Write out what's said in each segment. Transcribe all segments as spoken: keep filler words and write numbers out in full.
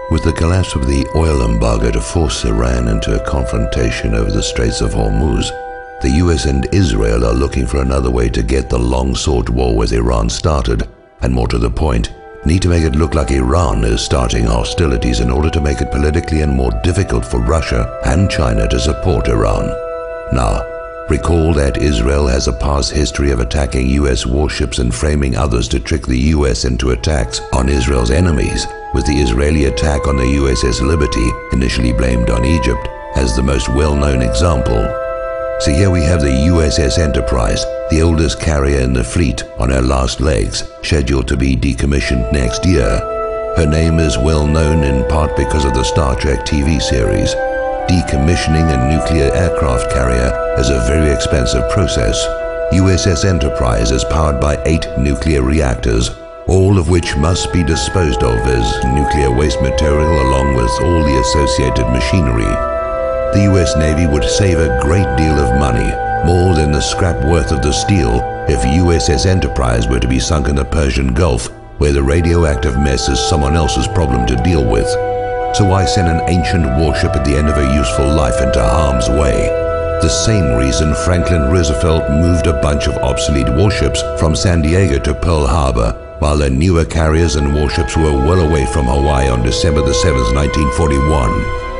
With the collapse of the oil embargo to force Iran into a confrontation over the Straits of Hormuz, the U S and Israel are looking for another way to get the long-sought war with Iran started, and more to the point, need to make it look like Iran is starting hostilities in order to make it politically and more difficult for Russia and China to support Iran. Now, recall that Israel has a past history of attacking U S warships and framing others to trick the U S into attacks on Israel's enemies, with the Israeli attack on the U S S Liberty, initially blamed on Egypt, as the most well-known example. So here we have the U S S Enterprise, the oldest carrier in the fleet, on her last legs, scheduled to be decommissioned next year. Her name is well known in part because of the Star Trek T V series. Decommissioning a nuclear aircraft carrier is a very expensive process. U S S Enterprise is powered by eight nuclear reactors, all of which must be disposed of as nuclear waste material along with all the associated machinery. The U S Navy would save a great deal of money, more than the scrap worth of the steel, if U S S Enterprise were to be sunk in the Persian Gulf, where the radioactive mess is someone else's problem to deal with. So why send an ancient warship at the end of a useful life into harm's way? The same reason Franklin Roosevelt moved a bunch of obsolete warships from San Diego to Pearl Harbor, while their newer carriers and warships were well away from Hawaii on December the seventh, nineteen forty-one.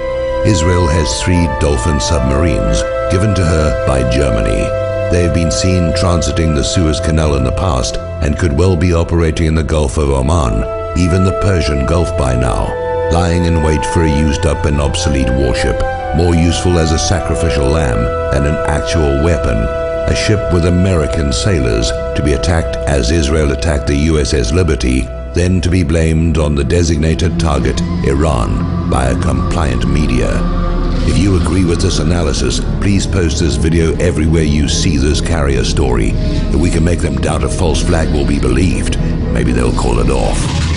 Israel has three Dolphin submarines, given to her by Germany. They have been seen transiting the Suez Canal in the past and could well be operating in the Gulf of Oman, even the Persian Gulf by now, lying in wait for a used-up and obsolete warship, more useful as a sacrificial lamb than an actual weapon, a ship with American sailors to be attacked as Israel attacked the U S S Liberty, then to be blamed on the designated target, Iran, by a compliant media. If you agree with this analysis, please post this video everywhere you see this carrier story. If we can make them doubt a false flag will be believed, maybe they'll call it off.